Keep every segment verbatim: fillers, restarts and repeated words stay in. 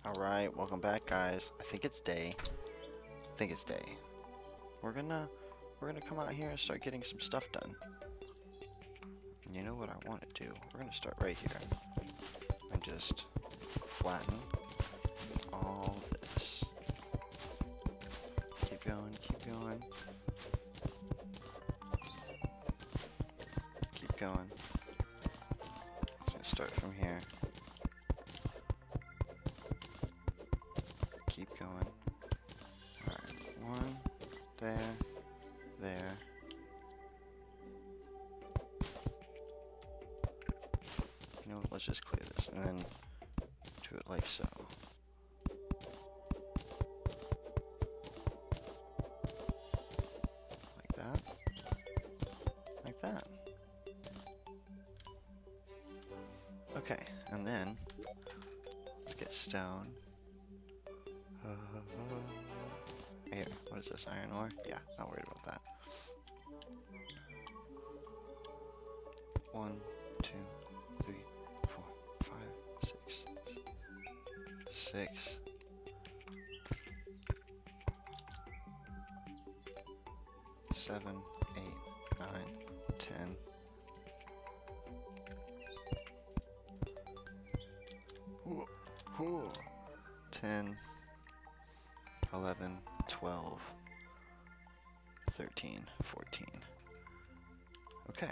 Alright, welcome back guys. I think it's day. I think it's day. We're gonna we're gonna come out here and start getting some stuff done. And you know what I want to do? We're gonna start right here. And just flatten all this. Keep going, keep going. Keep going. I'm gonna start from here. Keep going. Alright, one, there, there. You know what, let's just clear this and then do it like so. Like that. Like that. Okay, and then let's get stone. Uh, here, what is this, iron ore? Yeah, not worried about that. One, two, three, four, five, six, six. Seven, eight, nine, ten. Ooh, ooh. Ten. eleven, twelve, thirteen, fourteen. Okay.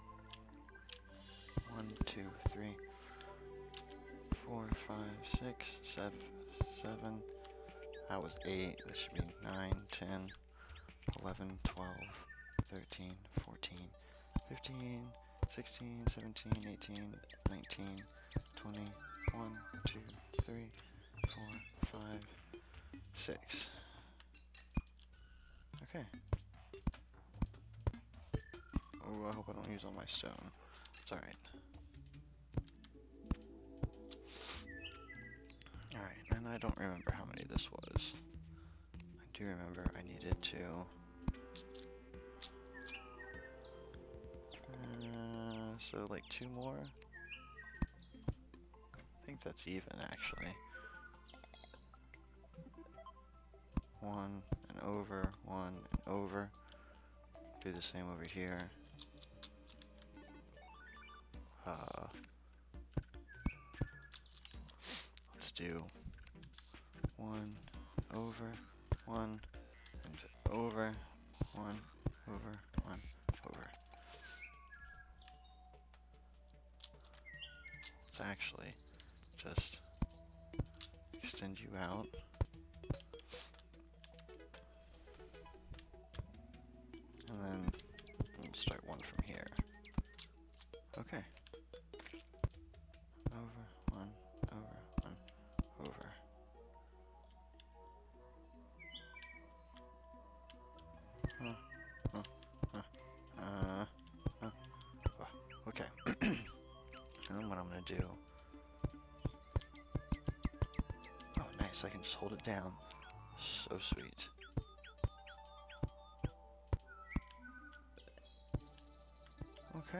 one, two, three, four, five, six, seven, seven. That was eight. This should be nine, ten, eleven, twelve, thirteen, fourteen, fifteen, sixteen, seventeen, eighteen, nineteen, twenty, one, two, three, four, five, six. Okay. Oh, I hope I don't use all my stone. It's alright. Alright, and I don't remember how many this was. I do remember I needed to... Uh, so like two more? I think that's even actually. One and over, one and over. Do the same over here. Uh, let's do one over, one and over, one over, one over. Let's actually just extend you out. And then we'll start one from here. Okay. Over, one, over, one, over. Huh, huh, huh, uh, huh. Oh, okay. And then what I'm gonna do... Oh, nice, I can just hold it down. So sweet. Okay.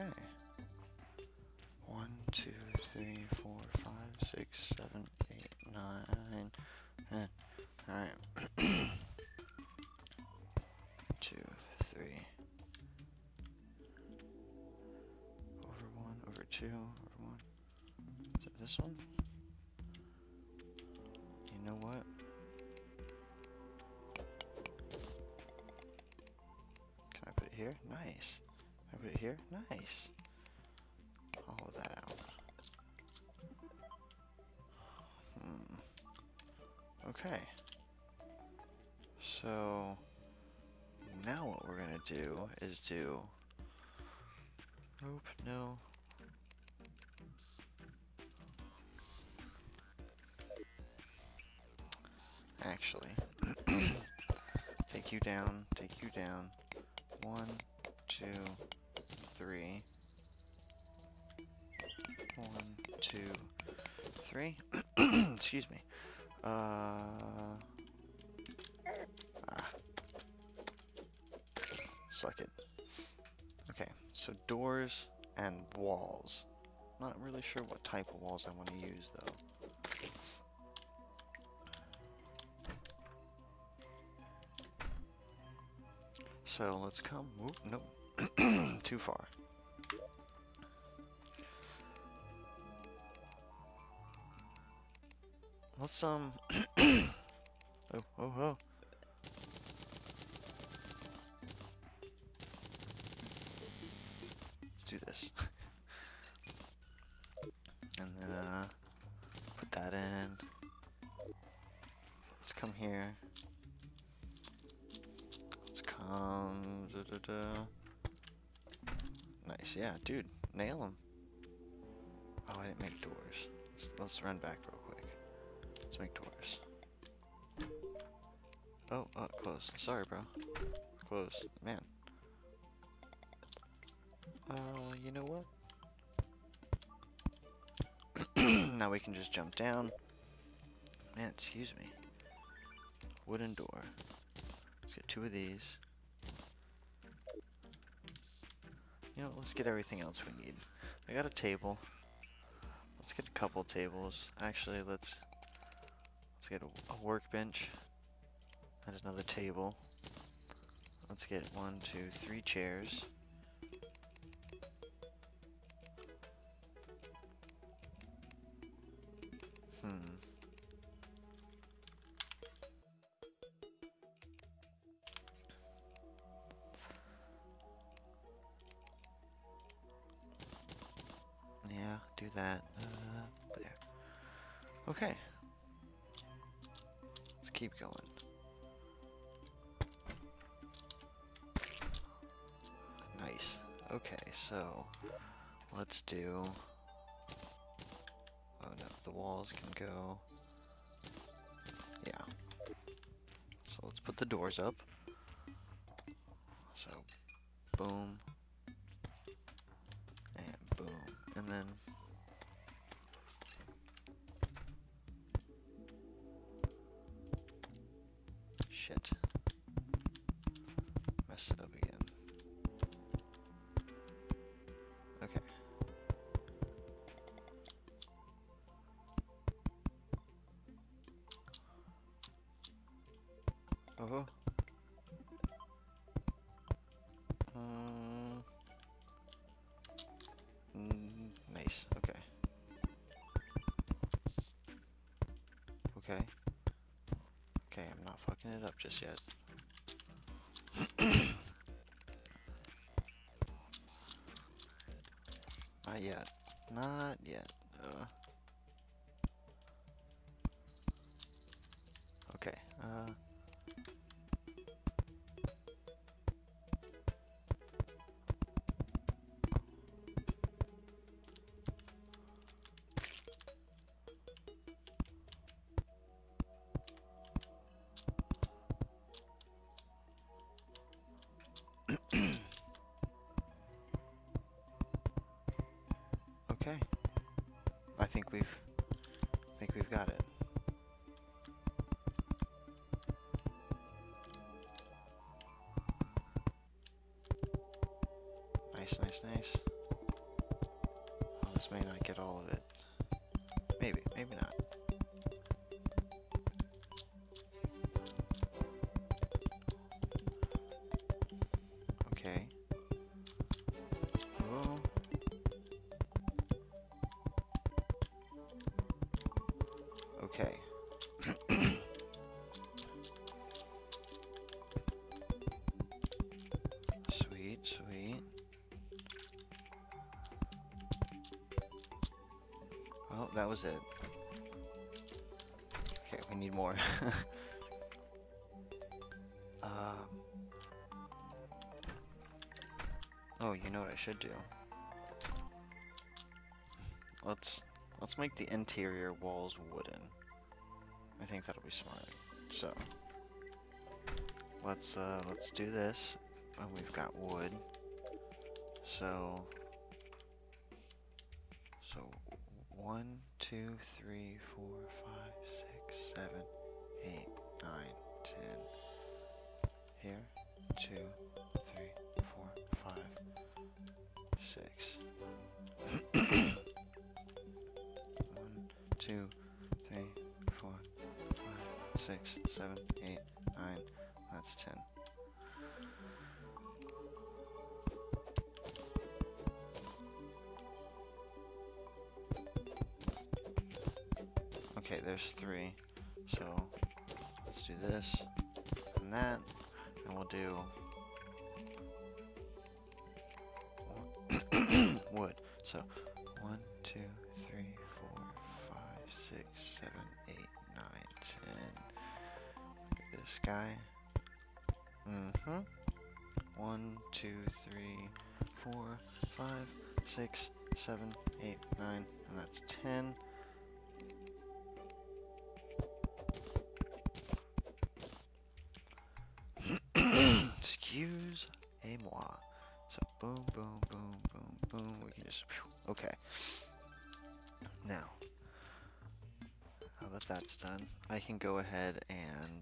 One, two, three, four, five, six, seven, eight, nine, ten. Alright. Two, three. Over one, over two, over one. Is it this one? You know what? Can I put it here? Nice. Can I put it here? Nice. All of that out. Hmm. Okay. So now what we're gonna do is do. Nope. No. Actually, take you down. Take you down. One, two, three. One, two, three. Excuse me. Uh. Ah. Suck it. Okay, so doors and walls. Not really sure what type of walls I want to use though. So let's come. Whoop, nope. Too far. Let's um. oh oh oh. Let's do this. And then uh, put that in. Let's come here. Let's come. Da, da, da. Nice, yeah, dude, nail him. Oh, I didn't make doors. Let's, let's run back real quick. Let's make doors. Oh, uh, close. Sorry, bro. Close, man. Uh, you know what? Now we can just jump down. Man, excuse me. Wooden door. Let's get two of these. You know, let's get everything else we need. I got a table. Let's get a couple tables. Actually, let's let's get a, a workbench and another table. Let's get one, two, three chairs. Hmm. Yeah, do that. Uh, there. Okay. Let's keep going. Nice. Okay, so let's do. Oh no, the walls can go. Yeah. So let's put the doors up. So, boom. And boom. And then shit. Messed it up again. Okay. Oh. Um, mm, nice. Okay. Okay. Okay, I'm not fucking it up just yet. Not yet. Not yet. Uh, okay. Uh. Okay. I think we've I think we've got it. Nice, nice, nice. Well, this may not get all of it. Maybe, maybe not. Okay. Oh. Okay. Sweet, sweet. Oh, that was it. Okay, we need more. um. Oh, you know what I should do? Let's let's make the interior walls wooden. I think that'll be smart. So let's uh let's do this. And we've got wood. So so one, two, three, four, five, six, seven, eight, nine, ten. Here, two, three, four, five, six. One, two, three, four, five, six, seven, eight, nine. That's ten. there's three. So let's do this and that, and we'll do wood. So one, two, three, four, five, six, seven, eight, nine, ten. This guy. Mm-hmm. One, two, three, four, five, six, seven, eight, nine, and that's ten. Excuse-moi. So boom, boom, boom, boom, boom. We can just, okay. Now, now that that's done, I can go ahead and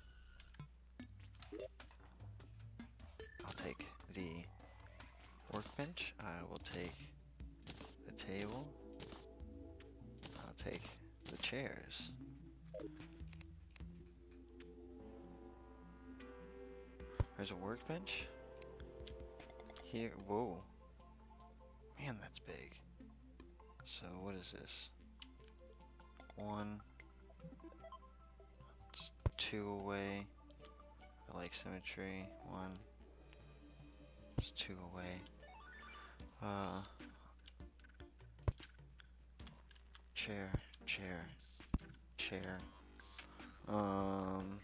I'll take the workbench. I will take the table. I'll take the chairs. There's a workbench here. Whoa. Man, that's big. So what is this? One. It's two away. I like symmetry. One. It's two away. Uh. Chair. Chair. Chair. Um.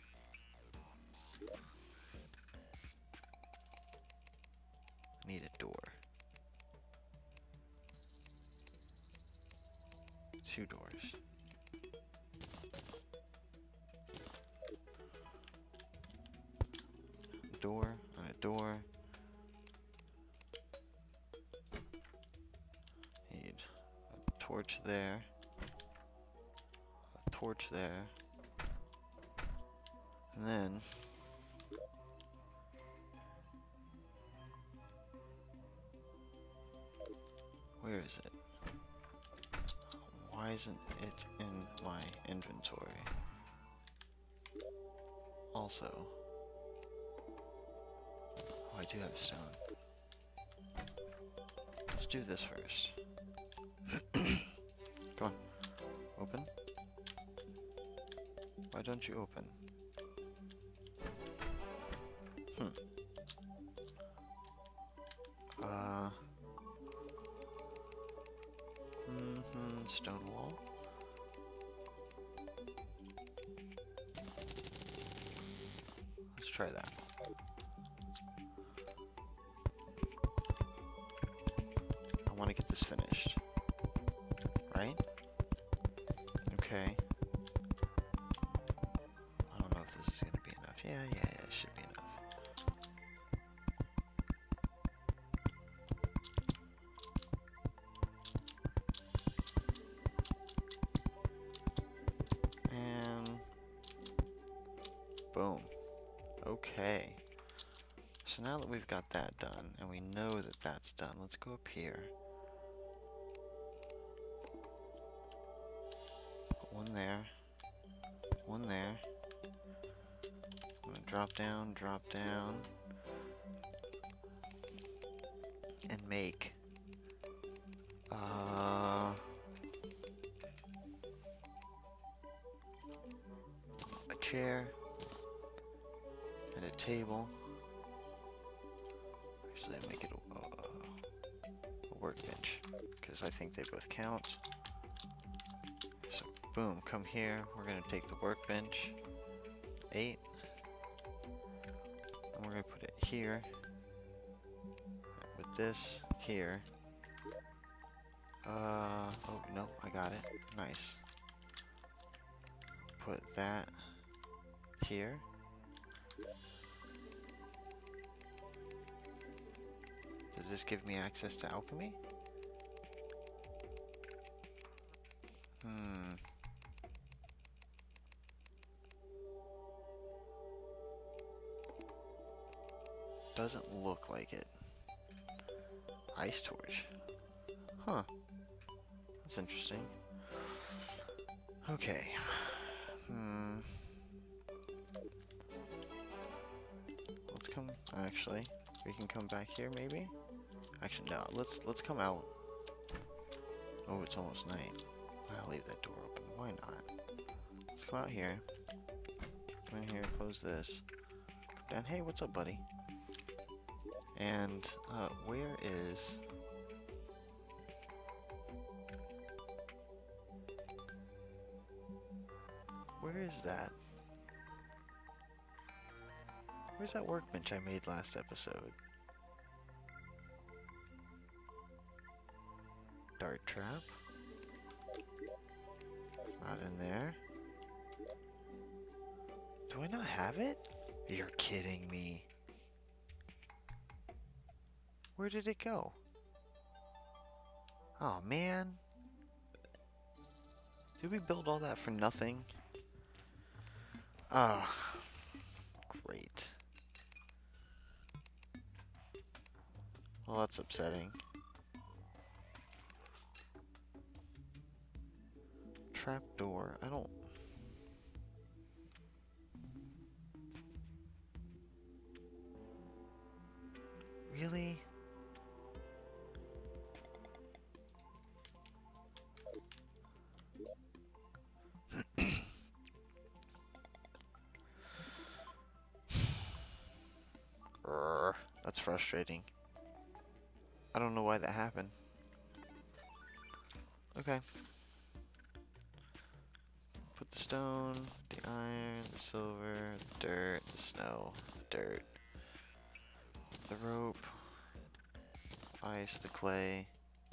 Need a door. Two doors. Door on a door. Need a torch there. A torch there. And then where is it? Why isn't it in my inventory? Also, oh, I do have stone. Let's do this first. Come on. Open. Why don't you open? Hmm. Uh... Mm-hmm, stone wall. Let's try that. I want to get this finished. Right? Okay. I don't know if this is going to be enough. Yeah, yeah, yeah, it should be enough. Boom. Okay. So now that we've got that done, and we know that that's done, let's go up here. Put one there. One there. I'm gonna drop down, drop down. And make... Uh... a chair. And a table. Actually, make it a, uh, a workbench, because I think they both count. So, boom, come here. We're gonna take the workbench. Eight. And we're gonna put it here. With this here. Uh, oh, no, I got it. Nice. Put that here. Does this give me access to alchemy? Hmm. Doesn't look like it. Ice torch. Huh. That's interesting. Okay. Hmm. Let's come, actually, we can come back here maybe? Actually, no, let's, let's come out. Oh, it's almost night. I'll leave that door open, why not? let's come out here. Come in here, close this. Come down. Hey, what's up, buddy? And, uh, where is... Where is that? Where's that workbench I made last episode? Dart trap. Not in there. Do I not have it? You're kidding me. Where did it go? Oh man. Did we build all that for nothing? Ah, great. Well, that's upsetting. Trapdoor. I don't... Really? Urgh, that's frustrating. I don't know why that happened. Okay. Put the stone, the iron, the silver, the dirt, the snow, the dirt, the rope, ice, the clay,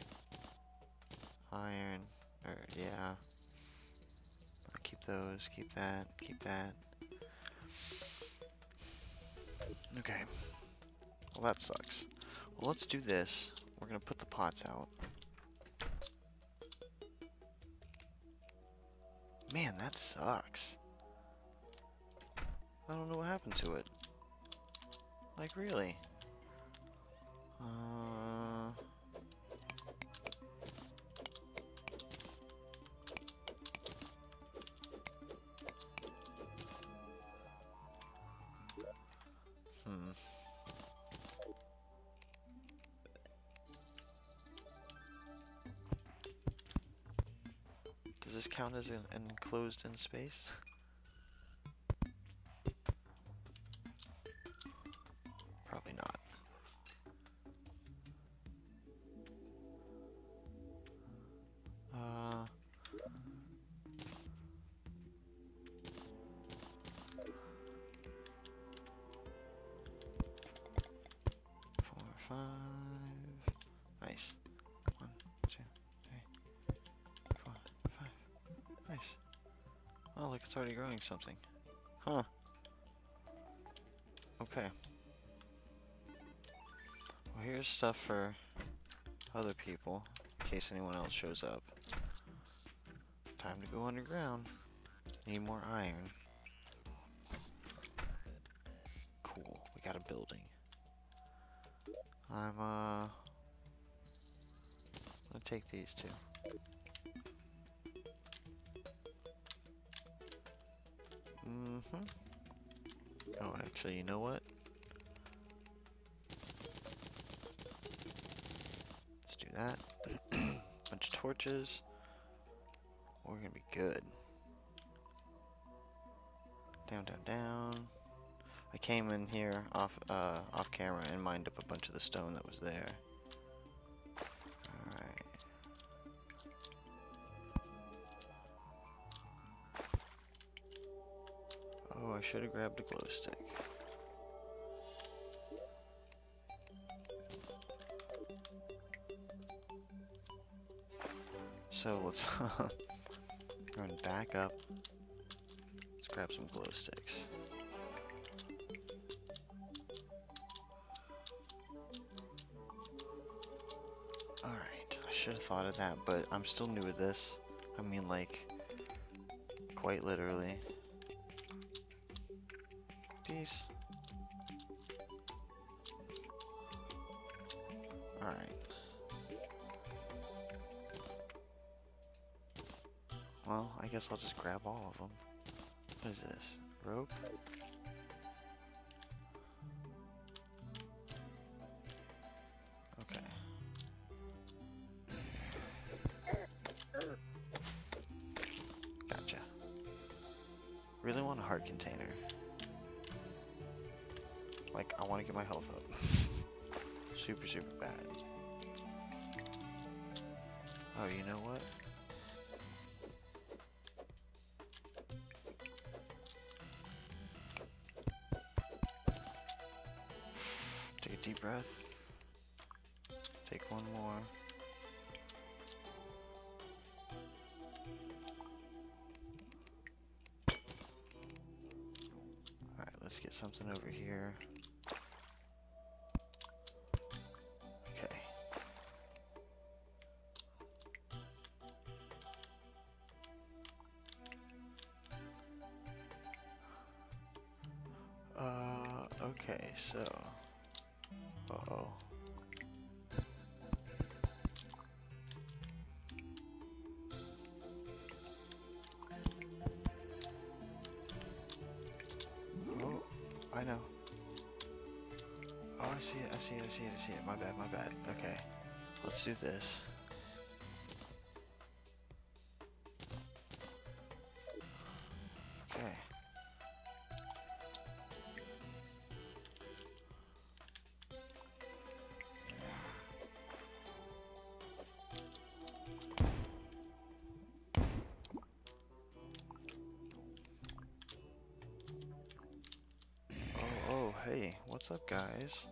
iron, or yeah. Keep those, keep that, keep that. Okay. Well, that sucks. Well, let's do this. We're gonna put the pots out. Man, that sucks. I don't know what happened to it. Like, really? Uh... Hmm. Does this count as an enclosed in space? Probably not. Uh... Four, five... Nice. One, two, three, four, five. Nice. Oh, look, it's already growing something. Huh. Okay. Well, here's stuff for other people, in case anyone else shows up. Time to go underground. Need more iron. Cool, we got a building. I'm, uh... gonna take these two. Mm-hmm. Oh, actually, you know what? Let's do that. Bunch of torches. We're gonna be good. Down, down, down. I came in here off, uh, off camera and mined up a bunch of the stone that was there. Alright. Oh, I should have grabbed a glow stick. So let's run back up. Let's grab some glow sticks. Alright, I should have thought of that, but I'm still new at this. I mean, like, quite literally. Peace. Alright. Well, I guess I'll just grab all of them. What is this? Rope? Okay. Gotcha. really want a heart container. Like, I want to get my health up. Super, super bad. Oh, you know what? Take a deep breath. Take one more. Alright, let's get something over here. Okay. Uh, okay, so. Uh-oh. Oh, I know. Oh, I see it, I see it, I see it, I see it. My bad, my bad. Okay. Let's do this. Okay. Oh, oh, hey. What's up, guys?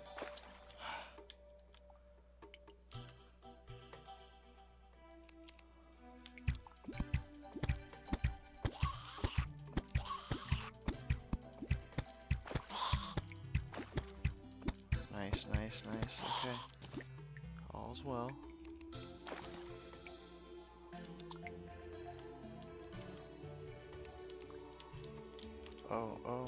Nice, nice, nice. Okay. All's well. Oh, oh.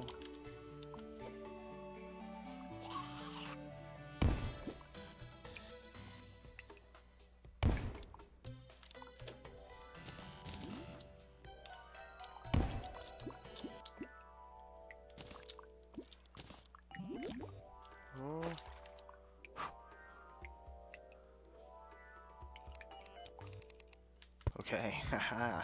Oh. Okay, haha.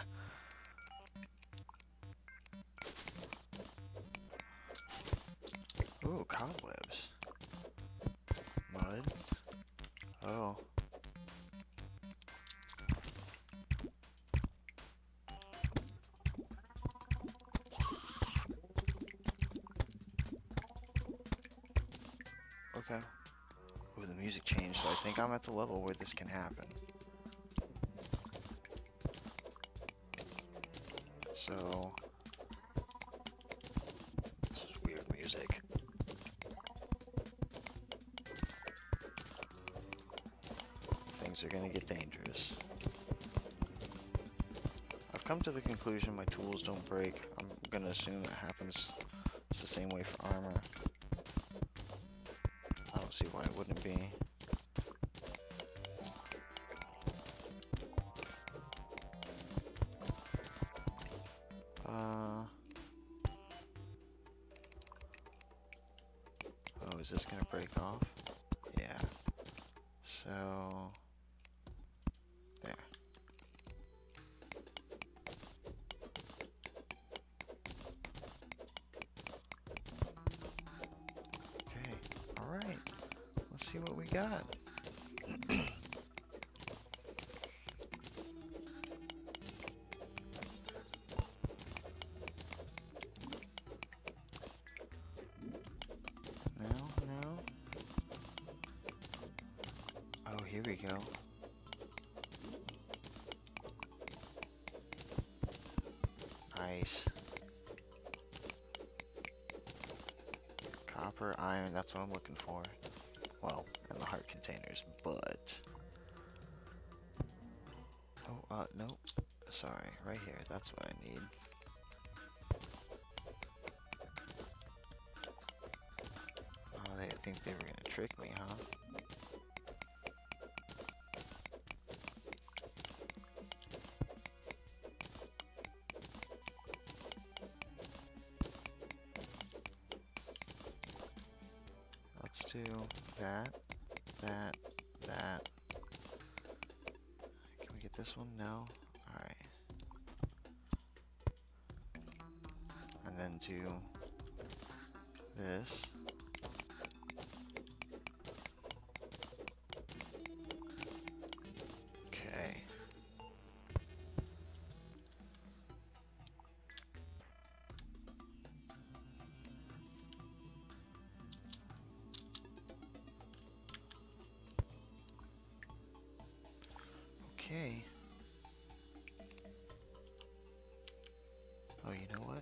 Ooh, cobwebs. Mud. Oh. Okay. Ooh, the music changed, so I think I'm at the level where this can happen. So, this is weird music. Things are gonna get dangerous. I've come to the conclusion my tools don't break. I'm gonna assume that happens. It's the same way for armor. I don't see why it wouldn't be. Uh, oh, is this gonna break off? Yeah. So, there. Okay, alright. Let's see what we got. Here we go. Nice. Copper, iron, that's what I'm looking for. Well, and the heart containers, but... Oh, uh, nope. Sorry, right here, that's what I need. Oh, they think they were gonna trick me, huh? Let's do that, that, that. Can we get this one? No? Alright. and then do this. Okay. Okay. Oh, you know what?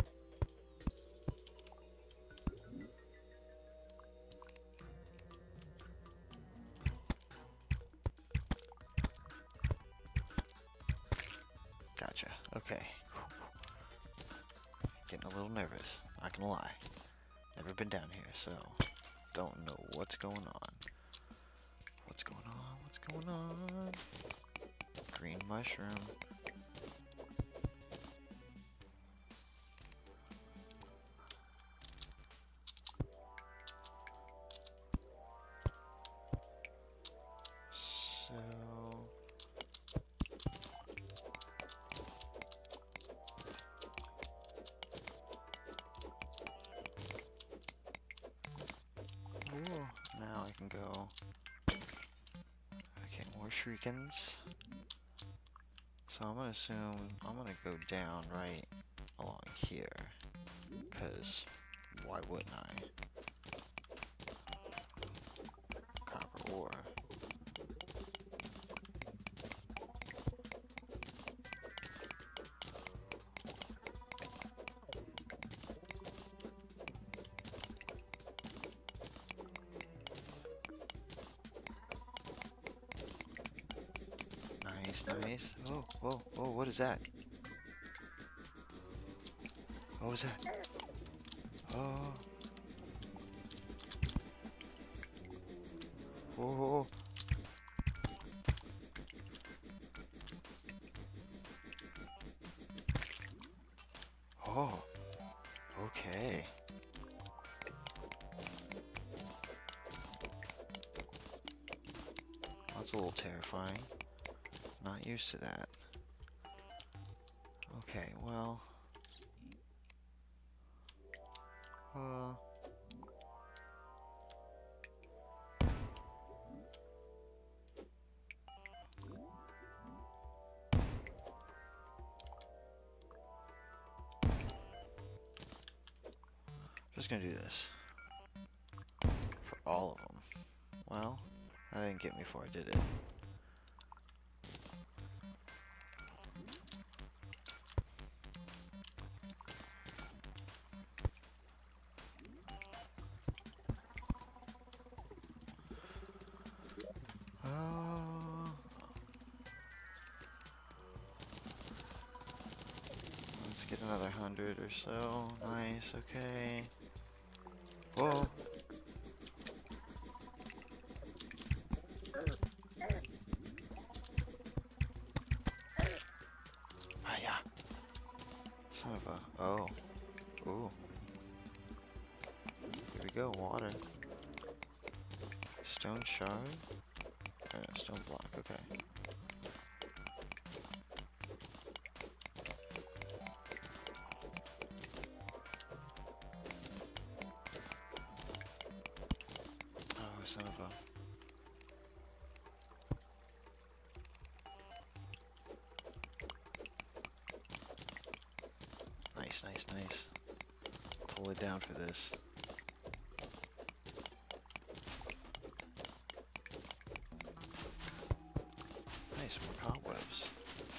Gotcha. Okay. Getting a little nervous. Not gonna lie. Never been down here, so don't know what's going on. What's going on? What's going on? Green mushroom. So ooh, now I can go. Okay, more shurikens. So I'm gonna assume I'm gonna go down right along here, cause why wouldn't I? Copper ore. Nice, nice. Oh, whoa, whoa, what is that? What was that? Oh. Whoa. Oh. Okay. That's a little terrifying. Not used to that. Okay, well. Uh. Just gonna do this. For all of them. Well, that didn't get me far, did it? Uh, let's get another hundred or so. Nice, okay. Whoa. Ah, yeah. Son of a. Oh. Ooh. Here we go, water. Stone shard? Uh, stone block, okay. Oh, son of a. Nice, nice, nice. Totally down for this. Nice, more cobwebs.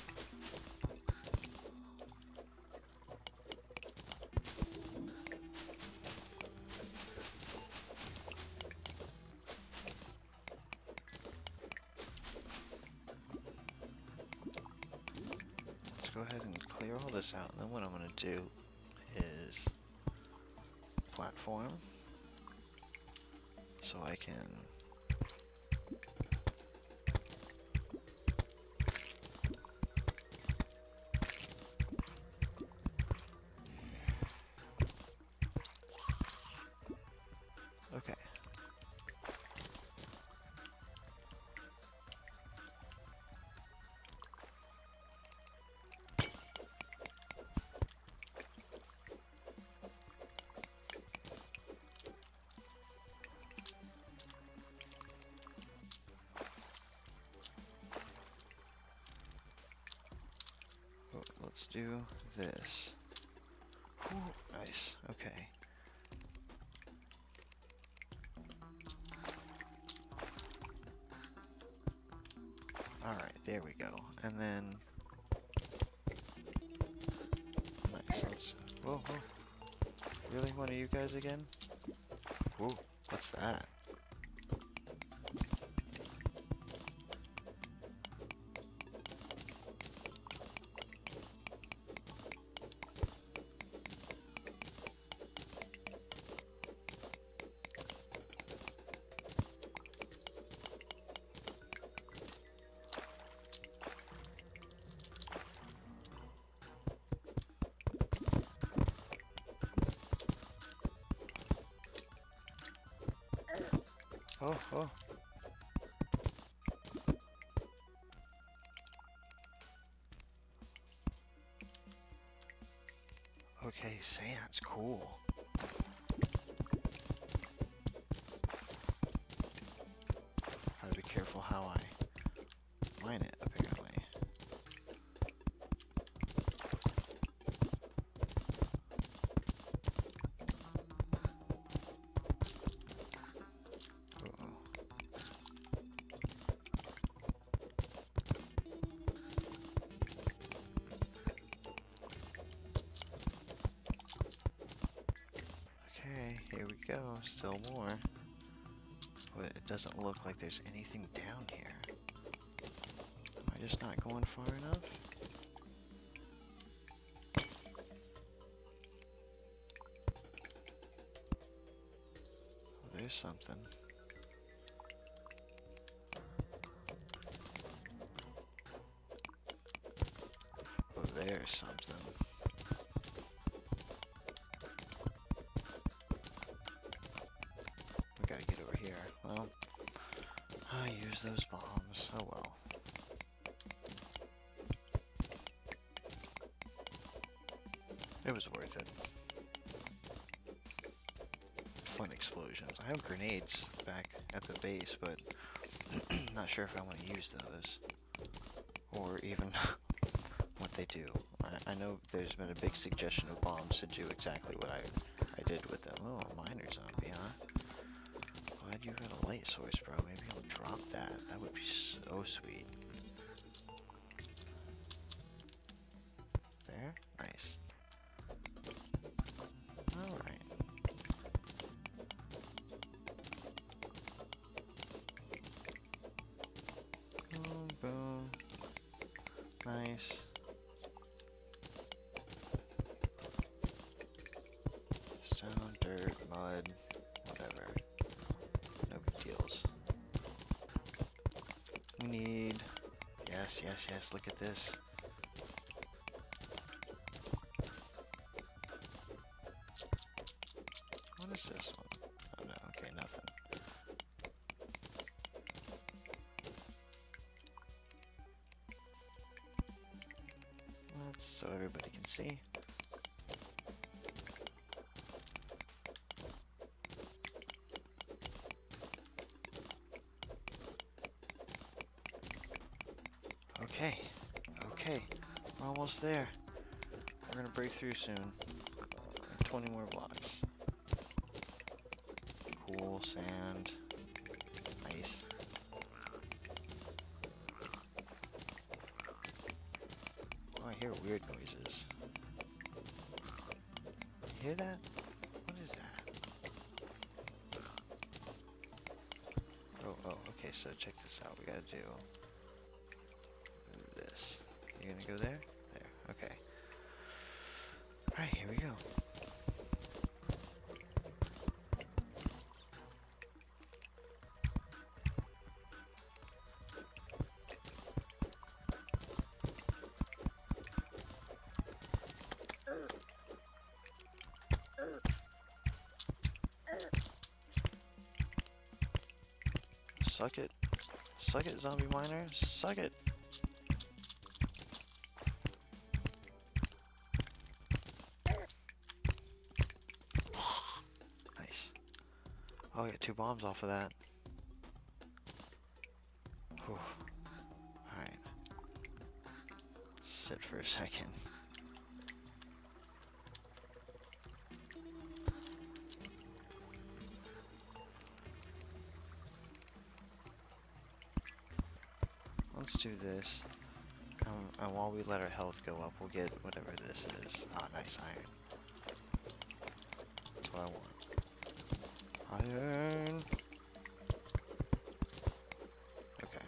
Let's go ahead and clear all this out, and then what I'm going to do is platform so I can okay. do this. Ooh, nice. Okay. Alright, there we go. And then... Nice. Let's... Whoa, whoa. Really? One of you guys again? Ooh, what's that? Oh, oh. Okay, sand's cool. Gotta be careful how I mine it, apparently. Here we go, still more. But it doesn't look like there's anything down here. Am I just not going far enough? Oh, there's something. Oh, there's something. Gotta get over here. Well, I use those bombs. Oh well. It was worth it. Fun explosions. I have grenades back at the base, but not sure if I want to use those. Or even what they do. I, I know there's been a big suggestion of bombs to do exactly what I, I did with them. Oh, a miner zombie, huh? Glad you got a light source, bro. Maybe I'll drop that. That would be so sweet. There? Nice. Alright. Boom, boom. Nice. Stone, dirt, mud, whatever. No big deals. We need... Yes, yes, yes, look at this. What is this one? Oh no, okay, nothing. That's so everybody can see. Okay, okay, we're almost there. We're gonna break through soon. twenty more blocks. Cool, sand, ice. Oh, I hear weird noises. You hear that? What is that? Oh, oh, okay, so check this out. We gotta do this. You gonna go there? There, okay. Alright, here we go. Suck it. Suck it, zombie miner. Suck it. Nice. Oh, I got two bombs off of that. Whew. Alright. Sit for a second. let's do this. Um, and while we let our health go up, we'll get whatever this is. Ah, nice iron. That's what I want. Iron! Okay.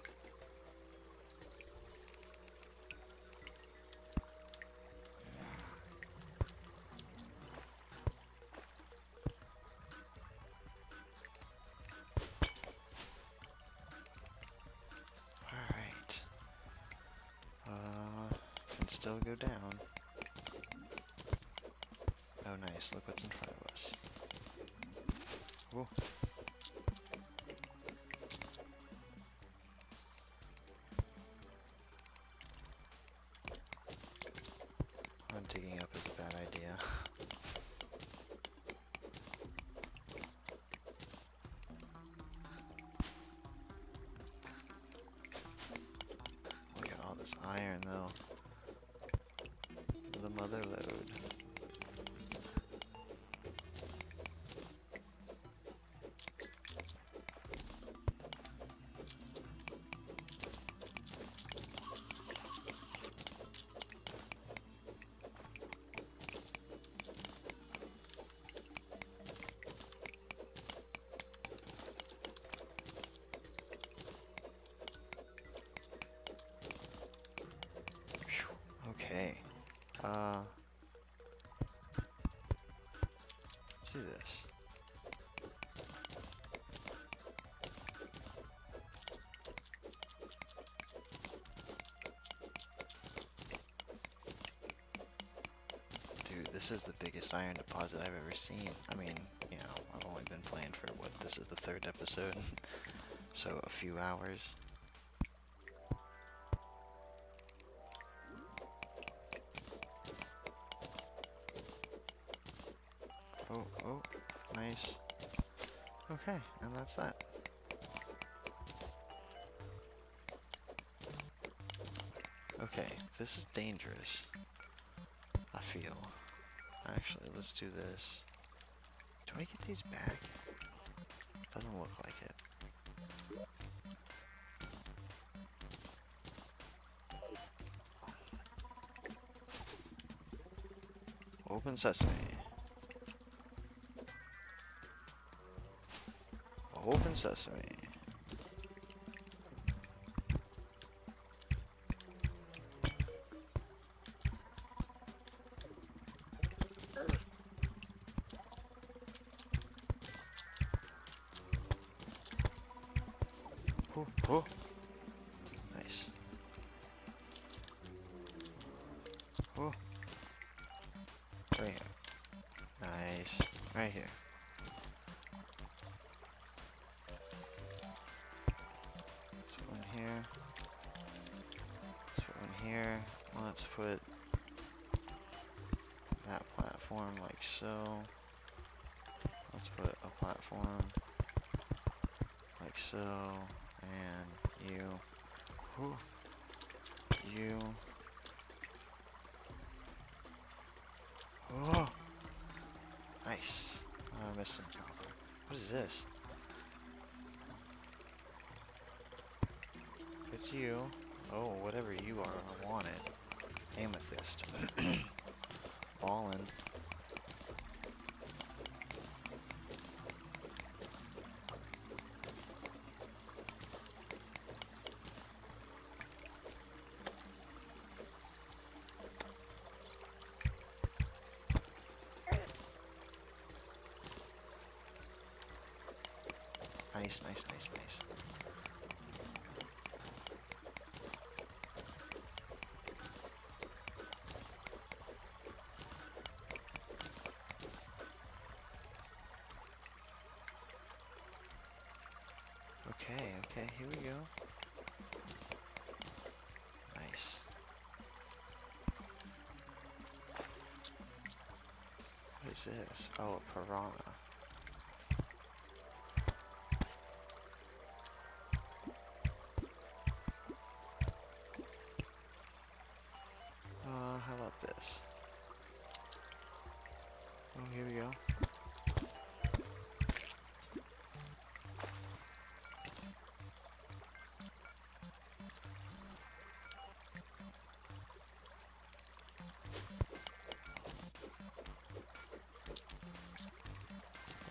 Alright. Uh, can still go down. Oh nice, look what's in front of us. Whoa. I'm digging up is a bad idea. Look at all this iron though. The mother lode. Okay. Uh, let's do this. Dude, this is the biggest iron deposit I've ever seen. I mean, you know, I've only been playing for what, this is the third episode, so a few hours. Oh, oh, nice. Okay, and that's that. Okay, this is dangerous, I feel. Actually, let's do this. Do I get these back? Doesn't look like it. Open sesame. Open sesame. Oh, oh. Nice. Oh. Right here. Nice. Right here. Let's put one here. Let's put one here. Let's put that platform like so. Let's put a platform like so. And you. Whew. You. Oh! Nice. Oh, I missed some copper. What is this? It's you. Oh, whatever you are, I want it. Amethyst. Ballin'. Nice, nice, nice, nice. Okay, okay, here we go. Nice. What is this? Oh, a piranha. Uh, how about this? Oh, here we go.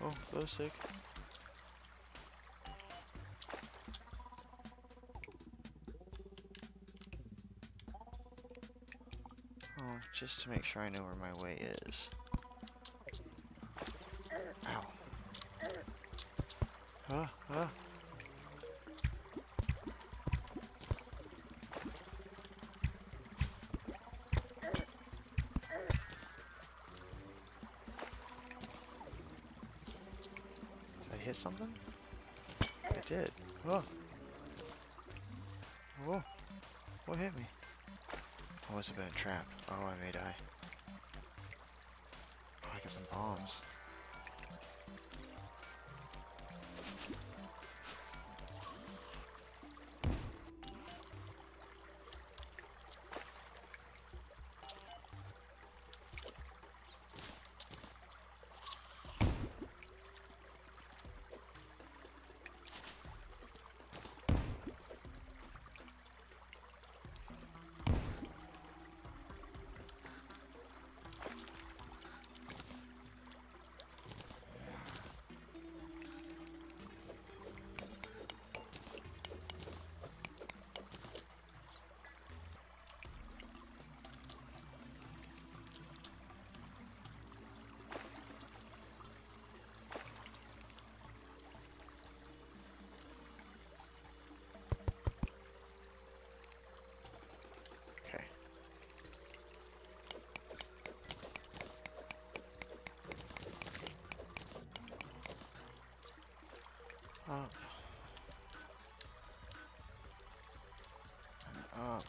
oh, that was sick. Oh, just to make sure I know where my way is. Ow. Ah, ah. Did I hit something? I did. Oh. Whoa. What hit me? Oh, it's been a trap. Oh, I may die. Oh, I got some bombs. Up. And up.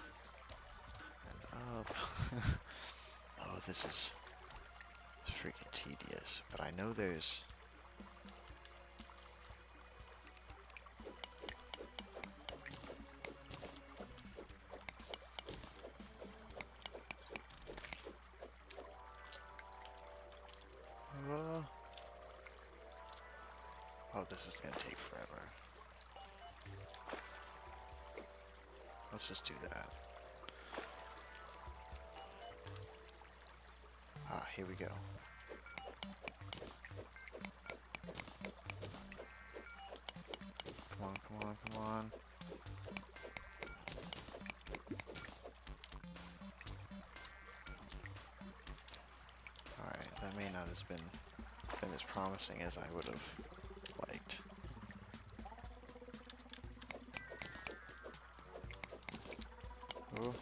And up. Oh, this is freaking tedious. But I know there's... Uh... Oh, this is gonna take forever. Let's just do that. Ah, here we go. Come on, come on, come on. Alright, that may not have been, been as promising as I would have liked. Oh.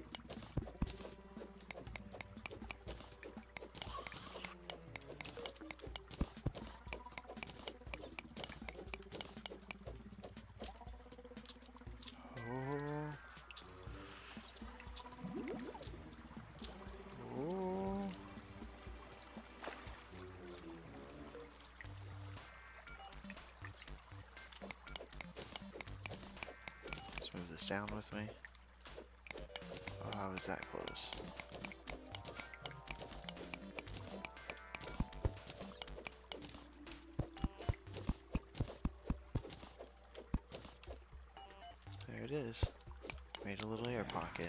Move this down with me. Oh, how was that close? There it is. Made a little air pocket.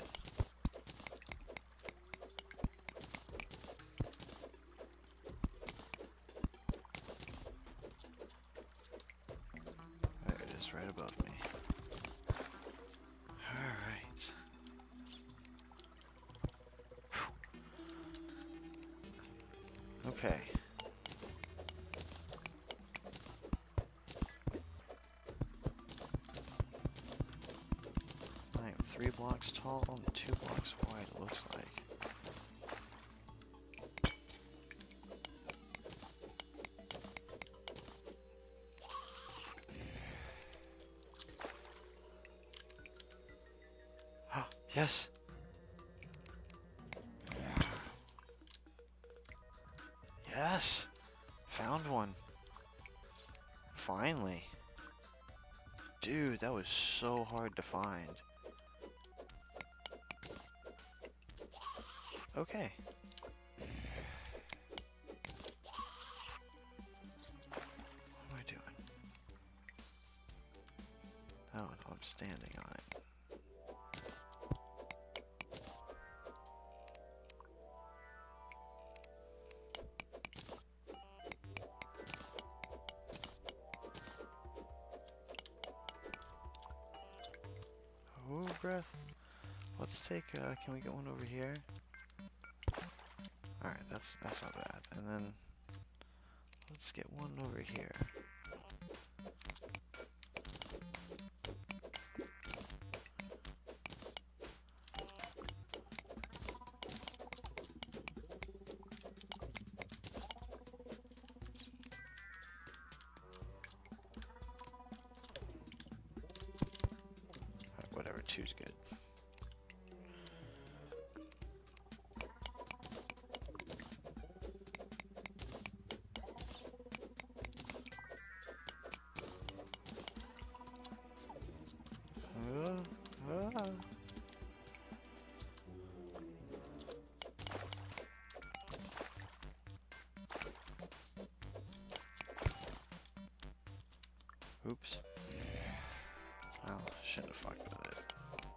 There it is, right above me. Okay. I am three blocks tall and two blocks wide, it looks like. Ah, yes! Yes! Found one. Finally. Dude, that was so hard to find. Okay. What am I doing? Oh, I'm standing on it. breath. Let's take, uh, can we get one over here? Alright, that's, that's not bad. And then, let's get one over here. Whatever, two's good. Uh, uh. Oops. Oh, shouldn't have fucked with it.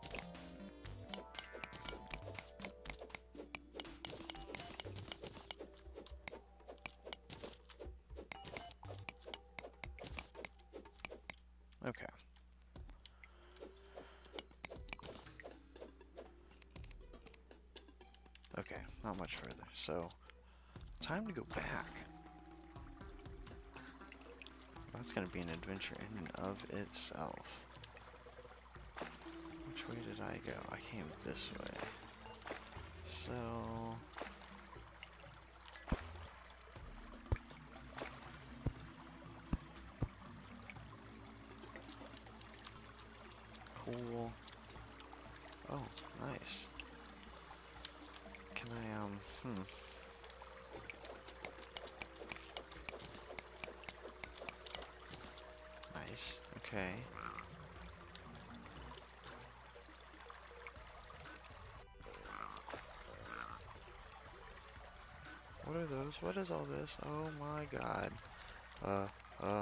Okay. Okay, not much further. So, time to go back. That's gonna be an adventure in and of itself. Which way did I go? I came this way. So... Cool. Oh, nice. Can I, um, hmm. Nice, okay. What are those? What is all this? Oh my god. Uh, uh.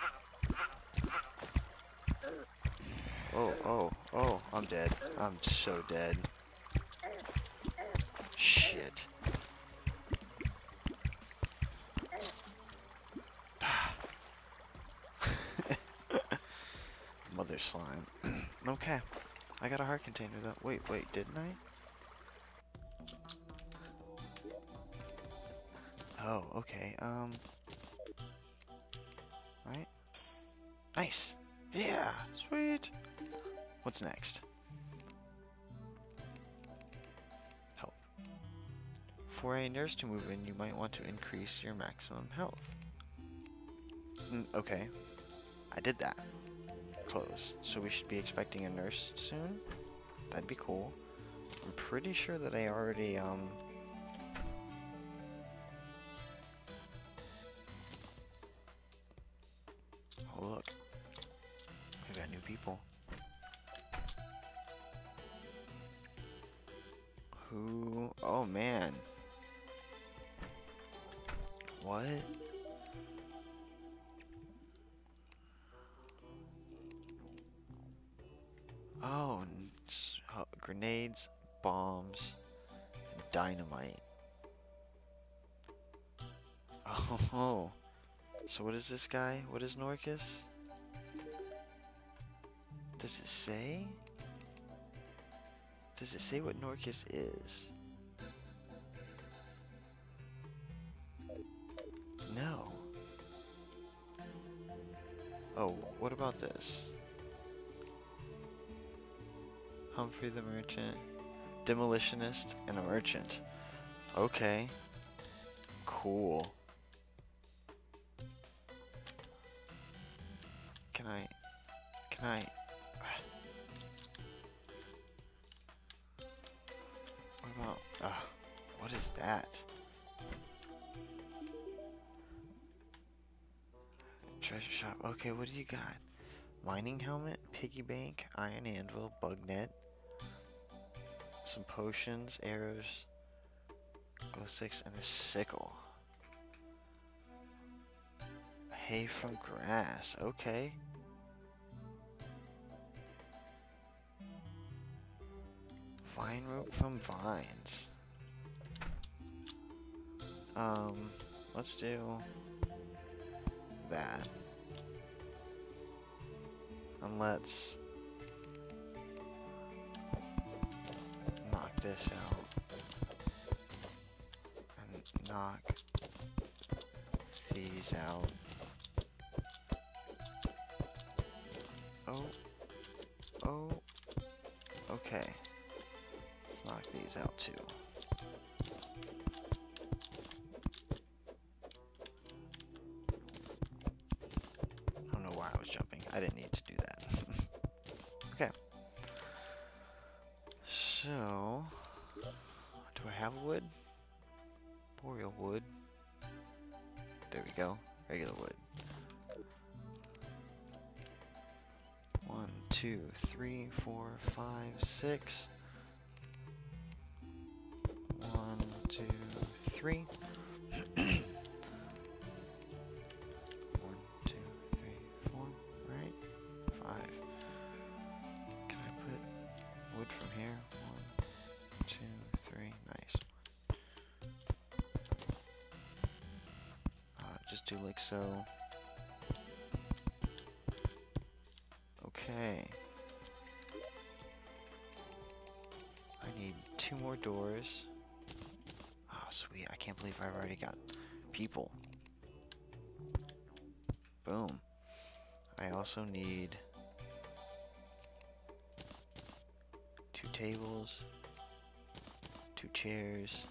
Oh, oh, oh, I'm dead. I'm so dead. Shit. Mother slime. Okay. I got a heart container though. Wait, wait, didn't I? Oh, okay. Um. Right? Nice. Yeah, sweet. What's next? Help. For a nurse to move in, you might want to increase your maximum health. Mm, okay. I did that. Close. So we should be expecting a nurse soon? That'd be cool. I'm pretty sure that I already, um... Oh, look. We got new people. Who? Oh, man. What? Oh, uh, grenades, bombs, and dynamite. Oh, so what is this guy? What is Norcus? Does it say? Does it say what Norcus is? No. Oh, what about this? Humphrey the Merchant, Demolitionist, and a Merchant. Okay. Cool. Can I... Can I... What about... Uh, what is that? Treasure shop. Okay, what do you got? Mining helmet, piggy bank, iron anvil, bug net. Some potions, arrows, glow sticks, and a sickle. Hay from grass. Okay. Vine rope from vines. Um, let's do that. And let's this out. And knock these out. Oh. Oh. Okay. Let's knock these out too. I don't know why I was jumping. I didn't need to do that. Okay. So, do I have wood? Boreal wood. There we go. Regular wood. One, two, three, four, five, six. One, two, three. One, two, three, four, right? Five. Can I put wood from here? One, two, three. Nice. Uh, just do like so. Okay. I need two more doors. Oh, sweet. I can't believe I've already got people. Boom. I also need two tables, two chairs.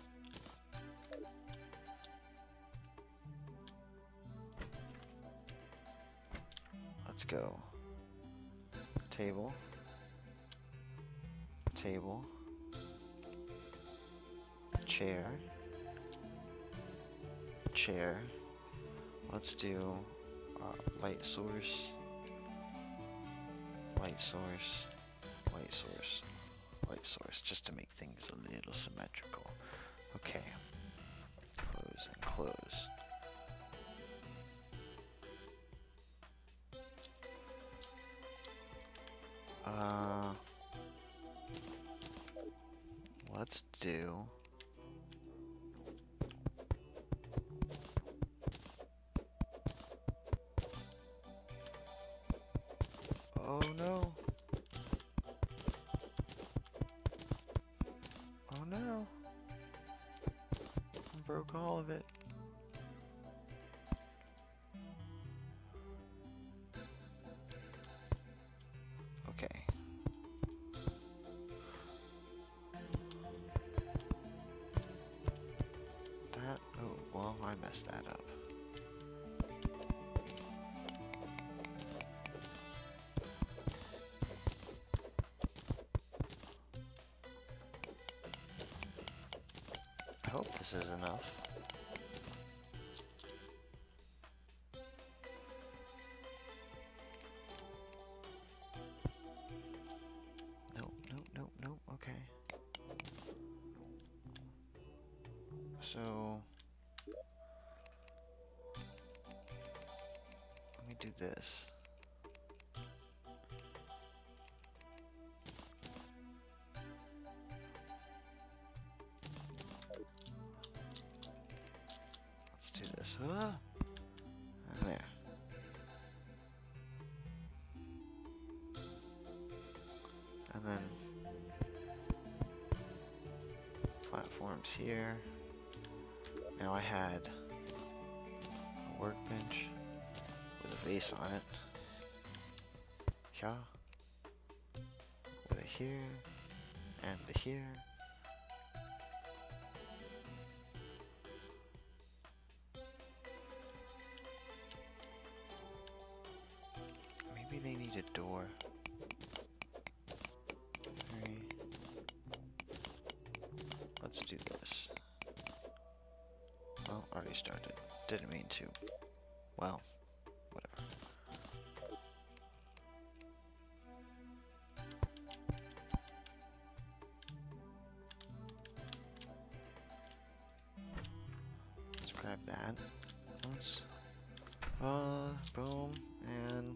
Let's go. Table. Table. Chair. Chair. Let's do uh, light source. Light source. Light source. Light source. Just to make things a little symmetrical. Okay. Close and close. Uh, let's do oh no. Oh no. I broke all of it. Okay. That, oh, well, I messed that up. I hope this is enough. Nope, nope, nope, nope, okay. So, let me do this. Let's do this. Ah! And there. And then platforms here. Now I had a workbench with a vase on it. Yeah. With a here and a here. Maybe they need a door. Three. Let's do this. Well, already started. Didn't mean to. Well, whatever. Let's grab that. Let's, uh, boom, and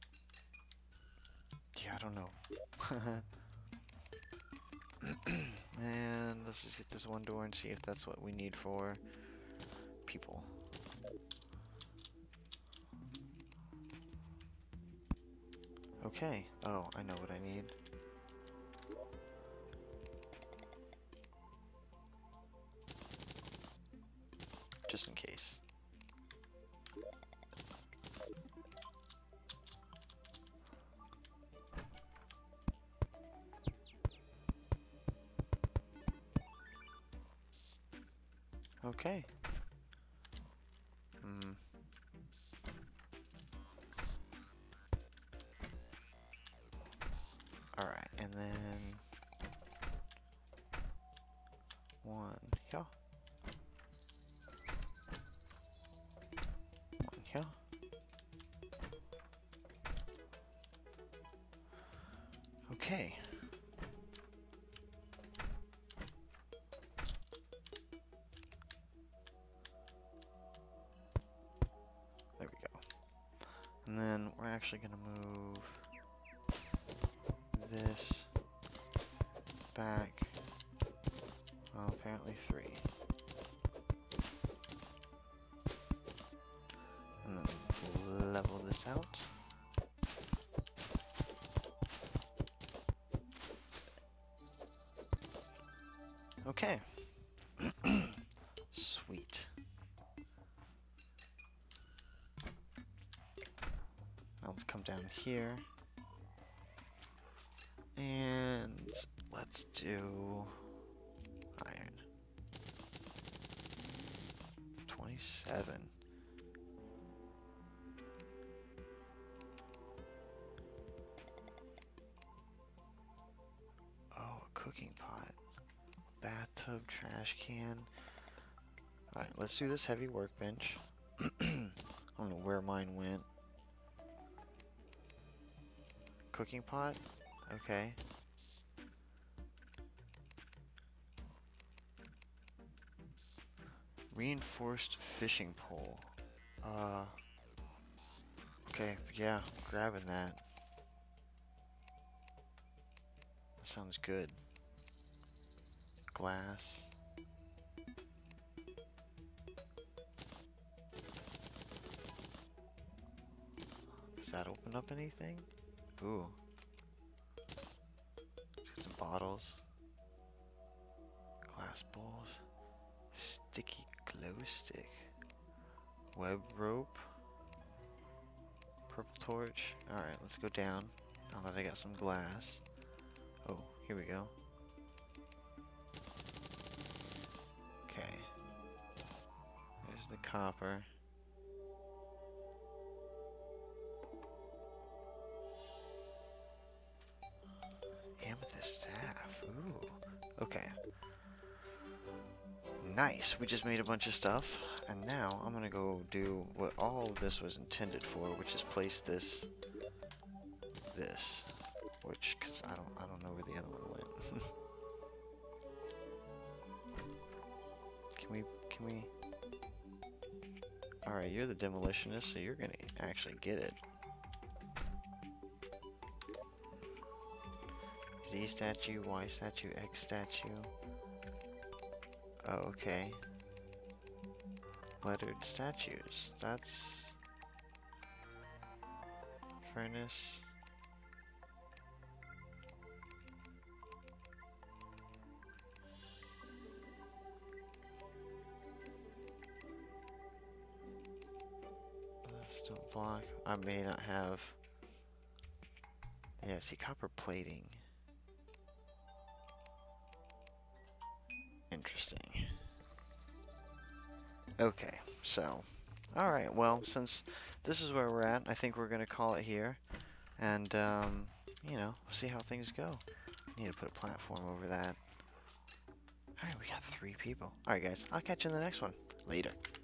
yeah, I don't know. And let's just get this one door and see if that's what we need for people. Okay. Oh, I know what I need. Just in case. Okay. Hmm. Alright, and then one here. One here. Okay. There we go. And then we're actually going to move this back. Well, apparently three. And then level this out. Okay. Sweet. Now let's come down here. And let's do iron. twenty-seven. Oh, a cooking pot. Bathtub, trash can. Alright, let's do this heavy workbench. I don't know where mine went. Cooking pot? Okay. Reinforced fishing pole. Uh. Okay, yeah, grabbing that. That sounds good. Glass. Does that open up anything? Ooh. Let's get some bottles. Glass bowls. Sticky glow stick. Web rope. Purple torch. Alright, let's go down. Now that I got some glass. Oh, here we go. Okay. There's the copper. Amethyst staff. Ooh. Okay. Nice. We just made a bunch of stuff. And now I'm going to go do what all of this was intended for, which is place this this which cuz I don't I don't know where the other one went. Can we can we All right, you're the demolitionist, so you're going to actually get it. Z statue, Y statue, X statue. Oh, okay. Lettered statues. That's... Furnace. Stone block. I may not have... Yeah, see, copper plating. Interesting. Okay, so, alright, well, since this is where we're at, I think we're going to call it here, and, um, you know, see how things go. I need to put a platform over that. Alright, we got three people. Alright, guys, I'll catch you in the next one. Later.